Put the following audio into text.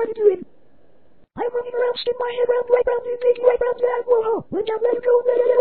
are you doing? I'm running around, spin my head round, right round, you big right round, that, whoa, let down, let it go, let it